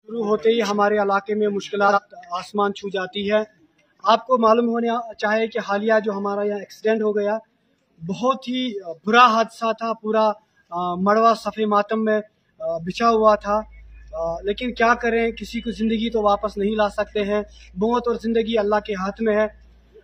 शुरू होते ही हमारे इलाके में मुश्किलात आसमान छू जाती है। आपको मालूम होना चाहिए कि हालिया जो हमारा यहाँ एक्सीडेंट हो गया, बहुत ही बुरा हादसा था। पूरा मड़वा सफ़े मातम में बिछा हुआ था। लेकिन क्या करें, किसी को ज़िंदगी तो वापस नहीं ला सकते हैं। मौत और ज़िंदगी अल्लाह के हाथ में है।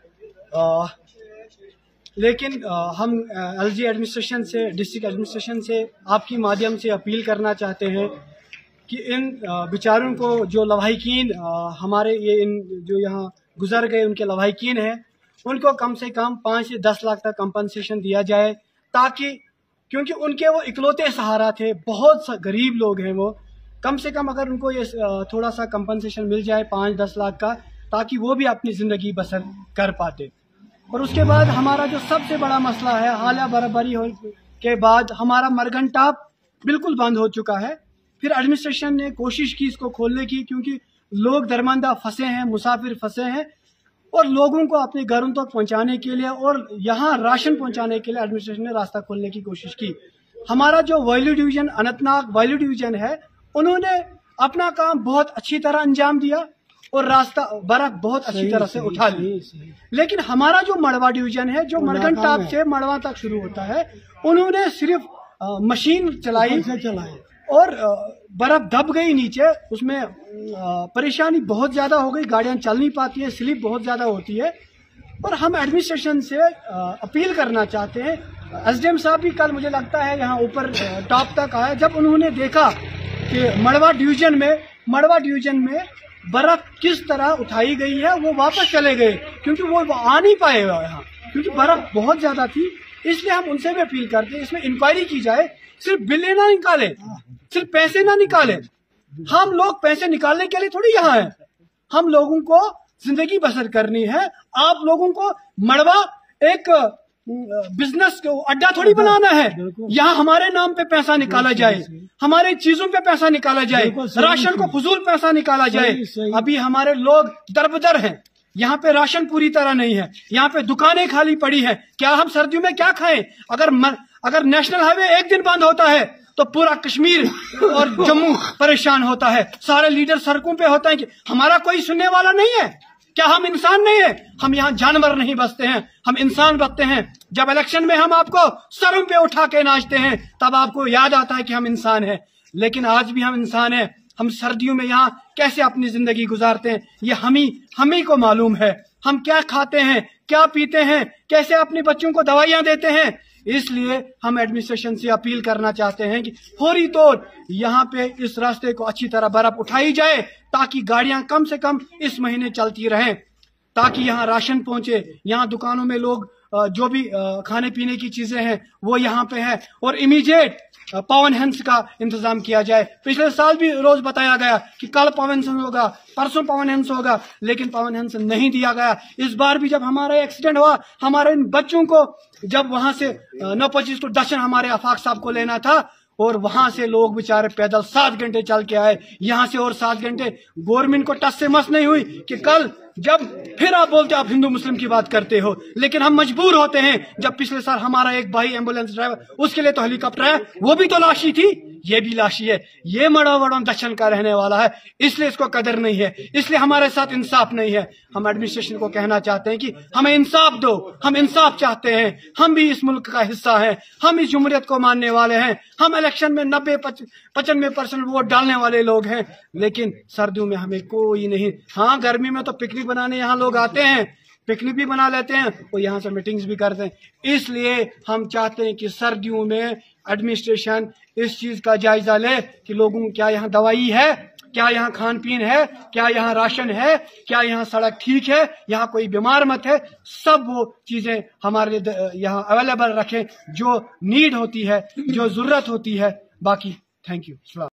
लेकिन हम LG एडमिनिस्ट्रेशन से, डिस्ट्रिक्ट एडमिनिस्ट्रेशन से आपकी माध्यम से अपील करना चाहते हैं कि इन बेचारों को, जो लवाहिकीन हमारे ये इन जो यहाँ गुजर गए उनके लवाहिकीन हैं, उनको कम से कम 5 से 10 लाख तक कंपनसेशन दिया जाए, ताकि क्योंकि उनके वो इकलौते सहारा थे, बहुत गरीब लोग हैं वो। कम से कम अगर उनको ये थोड़ा सा कंपनसेशन मिल जाए 5-10 लाख का, ताकि वो भी अपनी ज़िंदगी बसर कर पाते। और उसके बाद हमारा जो सबसे बड़ा मसला है, हालिया बर्फबारी के बाद हमारा मरगन टॉप बिल्कुल बंद हो चुका है। फिर एडमिनिस्ट्रेशन ने कोशिश की इसको खोलने की, क्योंकि लोग दरमंदा फंसे हैं, मुसाफिर फंसे हैं, और लोगों को अपने घरों तक पहुंचाने के लिए और यहाँ राशन पहुंचाने के लिए एडमिनिस्ट्रेशन ने रास्ता खोलने की कोशिश की। हमारा जो valley division, Anantnag valley division है, उन्होंने अपना काम बहुत अच्छी तरह अंजाम दिया और रास्ता बर्फ बहुत अच्छी तरह से उठा ली। लेकिन हमारा जो मड़वा डिवीजन है, जो मरगन टॉप से मड़वा तक शुरू होता है, उन्होंने सिर्फ मशीन चलाई और बर्फ दब गई नीचे। उसमें परेशानी बहुत ज्यादा हो गई, गाड़ियां चल नहीं पाती है, स्लिप बहुत ज्यादा होती है। और हम एडमिनिस्ट्रेशन से अपील करना चाहते हैं। SDM साहब भी कल मुझे लगता है यहाँ ऊपर टॉप तक आए, जब उन्होंने देखा कि मड़वा डिवीजन में बर्फ किस तरह उठाई गई है, वो वापस चले गए, क्योंकि वो आ नहीं पाए यहाँ, क्योंकि बर्फ बहुत ज्यादा थी। इसलिए हम उनसे भी अपील करते हैं, इसमें इंक्वायरी की जाए, सिर्फ बिलें ना निकाले, सिर्फ पैसे ना निकाले। हम लोग पैसे निकालने के लिए थोड़ी यहाँ हैं, हम लोगों को जिंदगी बसर करनी है। आप लोगों को मड़वा एक बिजनेस को अड्डा थोड़ी बनाना है। यहाँ हमारे नाम पे पैसा निकाला जाए, हमारे चीजों पे पैसा निकाला जाए, राशन को फजूल पैसा निकाला जाए। अभी हमारे लोग दरबदर हैं, यहाँ पे राशन पूरी तरह नहीं है, यहाँ पे दुकानें खाली पड़ी हैं। क्या हम सर्दियों में क्या खाएं? अगर नेशनल हाईवे एक दिन बंद होता है तो पूरा कश्मीर और जम्मू परेशान होता है। सारे लीडर सड़कों पे होते हैं कि हमारा कोई सुनने वाला नहीं है। क्या हम इंसान नहीं है? हम यहाँ जानवर नहीं बसते हैं, हम इंसान बसते हैं। जब इलेक्शन में हम आपको सरों पे उठा के नाचते हैं, तब आपको याद आता है कि हम इंसान हैं। लेकिन आज भी हम इंसान हैं। हम सर्दियों में यहाँ कैसे अपनी जिंदगी गुजारते हैं, ये हम ही को मालूम है। हम क्या खाते हैं, क्या पीते हैं, कैसे अपने बच्चों को दवाइयां देते हैं। इसलिए हम एडमिनिस्ट्रेशन से अपील करना चाहते हैं कि फौरी तौर यहाँ पे इस रास्ते को अच्छी तरह बर्फ उठाई जाए, ताकि गाड़ियां कम से कम इस महीने चलती रहें, ताकि यहाँ राशन पहुंचे। यहाँ दुकानों में लोग जो भी खाने पीने की चीजें हैं वो यहाँ पे है। और इमीडिएट पवन हंस का इंतजाम किया जाए। पिछले साल भी रोज बताया गया कि कल पवन हंस होगा, परसों पवन हंस होगा, लेकिन पवन हंस नहीं दिया गया। इस बार भी जब हमारा एक्सीडेंट हुआ, हमारे इन बच्चों को जब वहां से 9:25 को दर्शन हमारे आफाक साहब को लेना था, और वहां से लोग बेचारे पैदल 7 घंटे चल के आए, यहाँ से और 7 घंटे। गवर्नमेंट को टस से मस नहीं हुई कि कल जब फिर आप बोलते आप हिंदू मुस्लिम की बात करते हो, लेकिन हम मजबूर होते हैं। जब पिछले साल हमारा एक भाई एम्बुलेंस ड्राइवर, उसके लिए तो हेलीकॉप्टर है, वो भी तो लाशी थी, ये भी लाशी है। ये मड़वा दक्षिण का रहने वाला है, इसलिए इसको कदर नहीं है, इसलिए हमारे साथ इंसाफ नहीं है। हम एडमिनिस्ट्रेशन को कहना चाहते हैं कि हमें इंसाफ दो, हम इंसाफ चाहते हैं। हम भी इस मुल्क का हिस्सा हैं, हम इस जमहूरियत को मानने वाले हैं। हम इलेक्शन में 90-95% वोट डालने वाले लोग हैं, लेकिन सर्दियों में हमें कोई नहीं। हाँ, गर्मी में तो पिकनिक बनाने यहाँ लोग आते हैं, पिकनिक भी बना लेते हैं और यहाँ से मीटिंग्स भी करते हैं। इसलिए हम चाहते हैं कि सर्दियों में एडमिनिस्ट्रेशन इस चीज का जायजा ले कि लोगों को क्या यहाँ दवाई है, क्या यहाँ खान पीन है, क्या यहाँ राशन है, क्या यहाँ सड़क ठीक है, यहाँ कोई बीमार मत है। सब वो चीजें हमारे यहाँ अवेलेबल रखें जो नीड होती है, जो जरूरत होती है। बाकी थैंक यू।